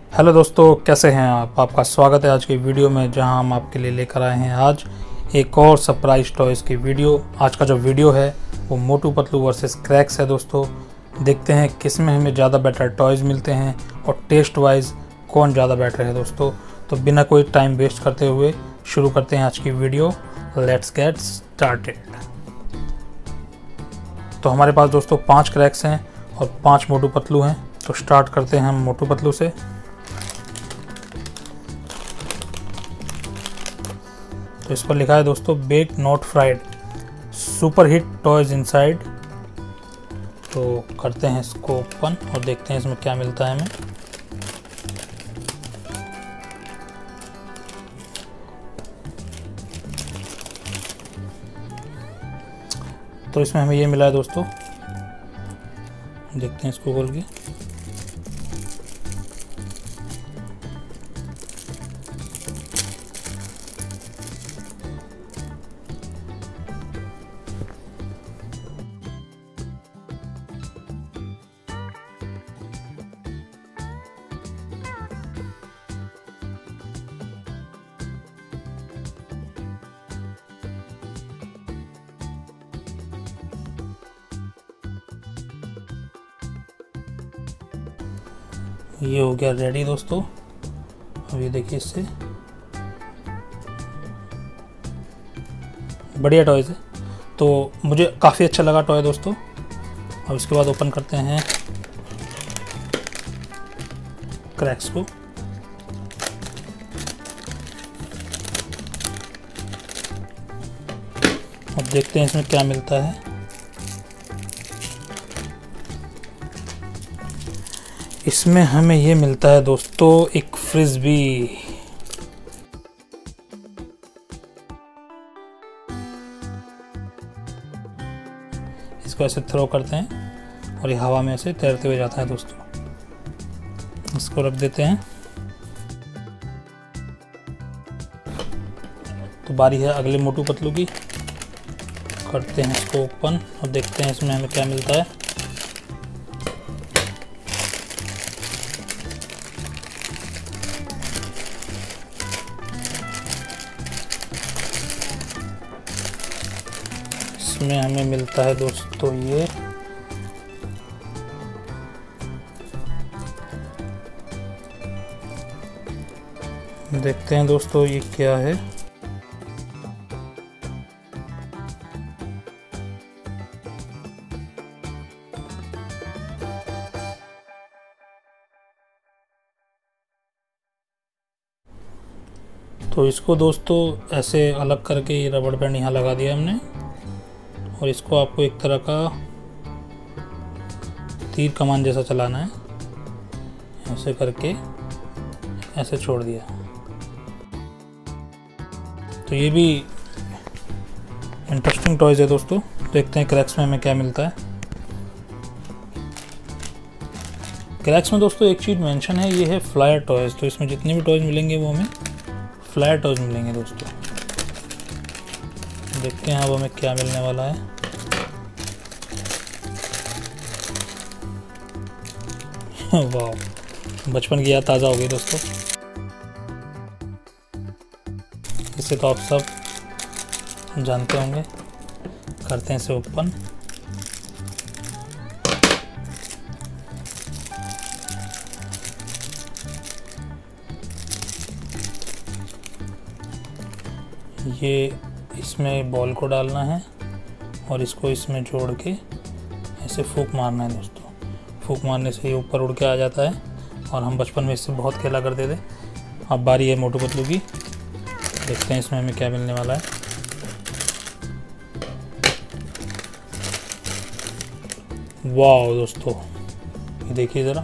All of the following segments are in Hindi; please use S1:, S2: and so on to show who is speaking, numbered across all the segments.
S1: हेलो दोस्तों, कैसे हैं आप। आपका स्वागत है आज की वीडियो में, जहां हम आपके लिए लेकर आए हैं आज एक और सरप्राइज टॉयज़ की वीडियो। आज का जो वीडियो है वो मोटू पतलू वर्सेस क्रैक्स है दोस्तों। देखते हैं किस में हमें ज़्यादा बेटर टॉयज़ मिलते हैं और टेस्ट वाइज कौन ज़्यादा बेटर है दोस्तों। तो बिना कोई टाइम वेस्ट करते हुए शुरू करते हैं आज की वीडियो। Let's get started. तो हमारे पास दोस्तों 5 क्रैक्स हैं और 5 मोटू पतलू हैं। तो स्टार्ट करते हैं हम मोटू पतलू से। तो इस पर लिखा है दोस्तों bake not fried, super hit toys inside. तो करते हैं इसको ओपन और देखते हैं इसमें क्या मिलता है हमें। तो इसमें हमें ये मिला है दोस्तों, देखते हैं इसको खोल के। ये हो गया रेडी दोस्तों। अब ये देखिए, इससे बढ़िया टॉयज़ है। तो मुझे काफ़ी अच्छा लगा टॉय दोस्तों। अब इसके बाद ओपन करते हैं क्रैक्स को। अब देखते हैं इसमें क्या मिलता है। इसमें हमें ये मिलता है दोस्तों एक फ्रिस्बी। इसको ऐसे थ्रो करते हैं और ये हवा में ऐसे तैरते हुए जाता है दोस्तों। इसको रख देते हैं। तो बारी है अगले मोटू पतलू की। करते हैं इसको ओपन और देखते हैं इसमें हमें क्या मिलता है। इसमें हमें मिलता है दोस्तों ये देखते हैं दोस्तों ये क्या है। तो इसको दोस्तों ऐसे अलग करके ये रबड़ बैंड यहाँ लगा दिया हमने, और इसको आपको एक तरह का तीर कमान जैसा चलाना है। ऐसे करके ऐसे छोड़ दिया। तो ये भी इंटरेस्टिंग टॉयज़ है दोस्तों। देखते हैं क्रैक्स में हमें क्या मिलता है। क्रैक्स में दोस्तों एक चीज़ मेंशन है, ये है फ्लायर टॉयज़। तो इसमें जितने भी टॉयज़ मिलेंगे वो हमें फ्लायर टॉयज़ मिलेंगे दोस्तों। देखते हैं अब हमें क्या मिलने वाला है। वाह, बचपन की याद ताज़ा हो गई दोस्तों। इसे तो आप सब जानते होंगे। करते हैं इसे ओपन। ये इसमें बॉल को डालना है और इसको इसमें जोड़ के ऐसे फूंक मारना है दोस्तों। फूंक मारने से ये ऊपर उड़ के आ जाता है और हम बचपन में इससे बहुत खेला करते थे। अब बारी है मोटू पतलू की। देखते हैं इसमें हमें क्या मिलने वाला है। वाह दोस्तों, ये देखिए ज़रा,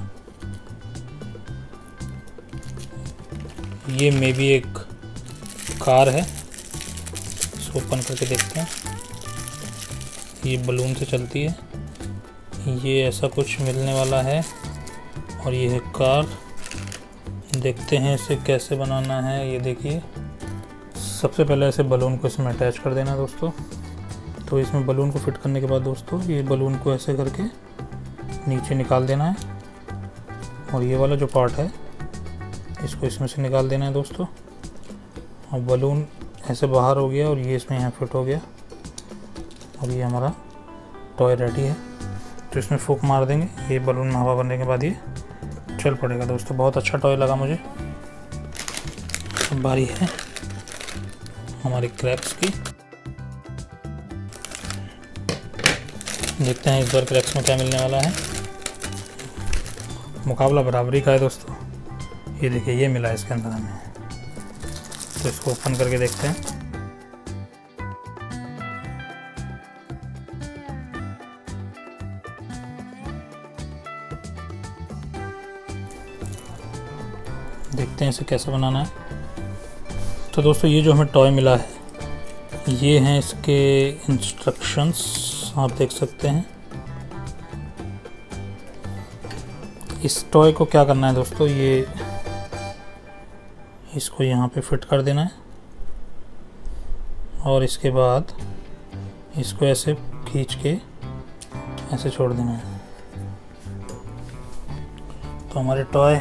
S1: ये मे बी एक कार है। ओपन करके देखते हैं। ये बलून से चलती है। ये ऐसा कुछ मिलने वाला है और ये है कार। देखते हैं इसे कैसे बनाना है। ये देखिए, सबसे पहले ऐसे बलून को इसमें अटैच कर देना दोस्तों। तो इसमें बलून को फिट करने के बाद दोस्तों ये बलून को ऐसे करके नीचे निकाल देना है और ये वाला जो पार्ट है इसको इसमें से निकाल देना है दोस्तों। और बलून ऐसे बाहर हो गया और ये इसमें यहाँ फिट हो गया। अब ये हमारा टॉय रेडी है। तो इसमें फूंक मार देंगे, ये बलून में हवा भरने के बाद ये चल पड़ेगा दोस्तों। बहुत अच्छा टॉय लगा मुझे। अब बारी है हमारी क्रैक्स की। देखते हैं इस बार क्रैक्स में क्या मिलने वाला है। मुकाबला बराबरी का है दोस्तों। ये देखिए ये मिला है इसके अंदर हमें। तो इसको ओपन करके देखते हैं। देखते हैं इसे कैसे बनाना है। तो दोस्तों ये जो हमें टॉय मिला है, ये हैं इसके इंस्ट्रक्शंस, आप देख सकते हैं। इस टॉय को क्या करना है दोस्तों, ये इसको यहाँ पे फिट कर देना है और इसके बाद इसको ऐसे खींच के ऐसे छोड़ देना है। तो हमारे टॉय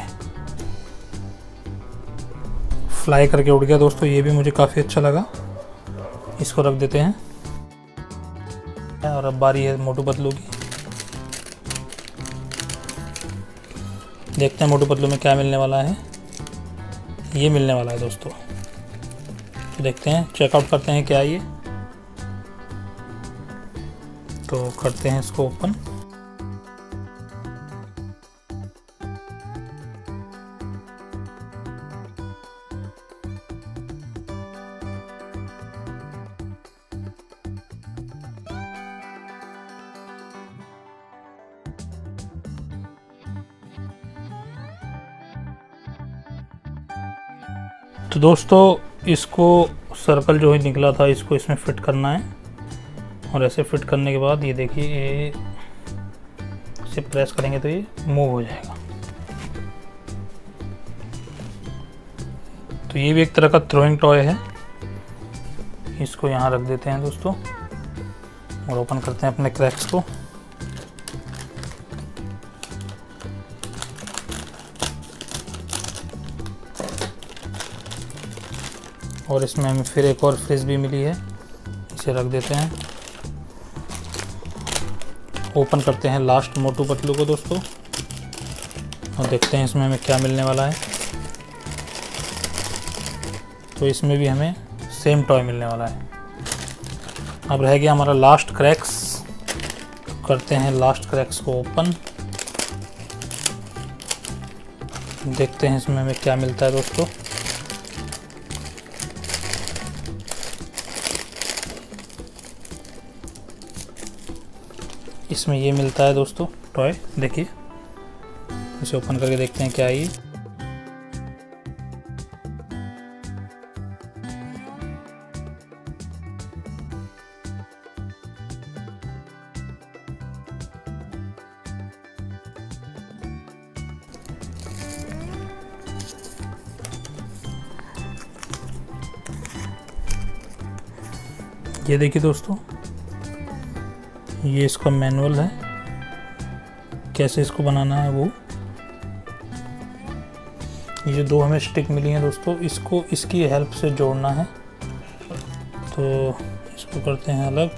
S1: फ्लाई करके उड़ गया दोस्तों। ये भी मुझे काफ़ी अच्छा लगा। इसको रख देते हैं। और अब बारी है मोटू पतलू की। देखते हैं मोटू पतलू में क्या मिलने वाला है। ये मिलने वाला है दोस्तों। तो देखते हैं, चेकआउट करते हैं क्या ये। तो करते हैं इसको ओपन। तो दोस्तों इसको सर्कल जो है निकला था, इसको इसमें फिट करना है। और ऐसे फिट करने के बाद ये देखिए, ये इसे प्रेस करेंगे तो ये मूव हो जाएगा। तो ये भी एक तरह का थ्रोइंग टॉय है। इसको यहाँ रख देते हैं दोस्तों और ओपन करते हैं अपने क्रैक्स को। और इसमें हमें फिर एक और फ्रिज भी मिली है, इसे रख देते हैं। ओपन करते हैं लास्ट मोटू पतलू को दोस्तों और देखते हैं इसमें हमें क्या मिलने वाला है। तो इसमें भी हमें सेम टॉय मिलने वाला है। अब रह गया हमारा लास्ट क्रैक्स। करते हैं लास्ट क्रैक्स को ओपन। देखते हैं इसमें हमें क्या मिलता है दोस्तों। इसमें ये मिलता है दोस्तों टॉय। देखिए इसे ओपन करके देखते हैं क्या है ये। ये देखिए दोस्तों, ये इसका मैनुअल है, कैसे इसको बनाना है वो। ये जो दो हमें स्टिक मिली हैं दोस्तों, इसको इसकी हेल्प से जोड़ना है। तो इसको करते हैं अलग।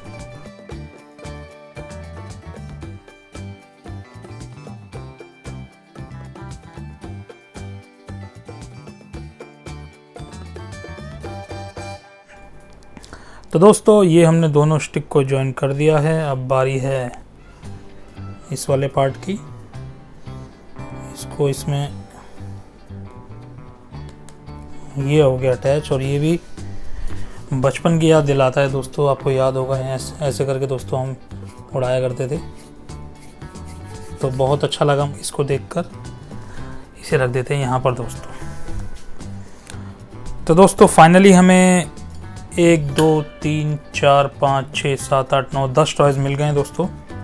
S1: तो दोस्तों ये हमने दोनों स्टिक को ज्वाइन कर दिया है। अब बारी है इस वाले पार्ट की। इसको इसमें ये हो गया अटैच। और ये भी बचपन की याद दिलाता है दोस्तों। आपको याद होगा ऐसे करके दोस्तों हम उड़ाया करते थे। तो बहुत अच्छा लगा इसको देखकर। इसे रख देते हैं यहाँ पर दोस्तों। तो दोस्तों फाइनली हमें 1 2 3 4 5 6 7 8 9 10 टॉयज़ मिल गए हैं दोस्तों।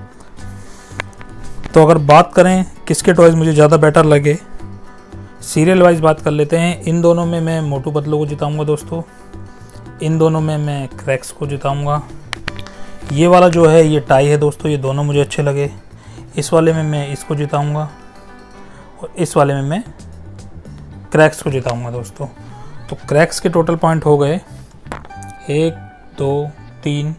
S1: तो अगर बात करें किसके टॉयज़ मुझे ज़्यादा बेटर लगे, सीरियल वाइज बात कर लेते हैं। इन दोनों में मैं मोटू पतलू को जिताऊंगा दोस्तों। इन दोनों में मैं क्रैक्स को जिताऊंगा। ये वाला जो है ये टाई है दोस्तों, ये दोनों मुझे अच्छे लगे। इस वाले में मैं इसको जिताऊंगा और इस वाले में मैं क्रैक्स को जिताऊंगा दोस्तों। तो क्रैक्स के टोटल पॉइंट हो गए 1 2 3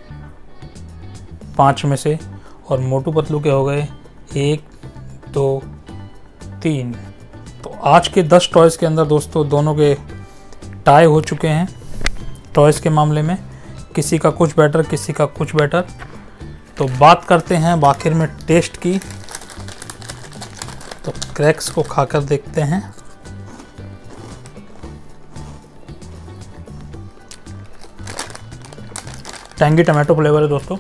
S1: 5 में से, और मोटू पतलू के हो गए 1 2 3। तो आज के 10 टॉयज़ के अंदर दोस्तों दोनों के टाई हो चुके हैं टॉयज़ के मामले में, किसी का कुछ बेटर किसी का कुछ बेटर। तो बात करते हैं आखिर में टेस्ट की। तो क्रैक्स को खाकर देखते हैं। टैंगी टमाटो फ्लेवर है दोस्तों,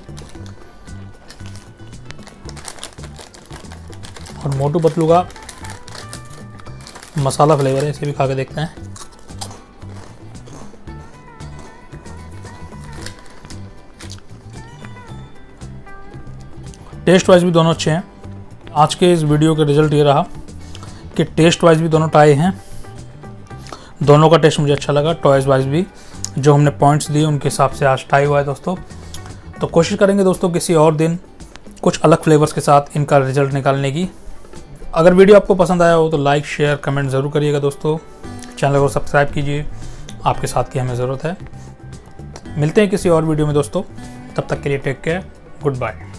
S1: और मोटू पतलू का मसाला फ्लेवर है। इसे भी खा के देखते हैं। टेस्ट वाइज भी दोनों अच्छे हैं। आज के इस वीडियो का रिजल्ट ये रहा कि टेस्ट वाइज भी दोनों टाई हैं। दोनों का टेस्ट मुझे अच्छा लगा। टॉयज़ वाइज भी जो हमने पॉइंट्स दिए उनके हिसाब से आज टाई हुआ है दोस्तों। तो कोशिश करेंगे दोस्तों किसी और दिन कुछ अलग फ्लेवर्स के साथ इनका रिजल्ट निकालने की। अगर वीडियो आपको पसंद आया हो तो लाइक शेयर कमेंट ज़रूर करिएगा दोस्तों। चैनल को सब्सक्राइब कीजिए, आपके साथ की हमें ज़रूरत है। मिलते हैं किसी और वीडियो में दोस्तों, तब तक के लिए टेक केयर, गुड बाय।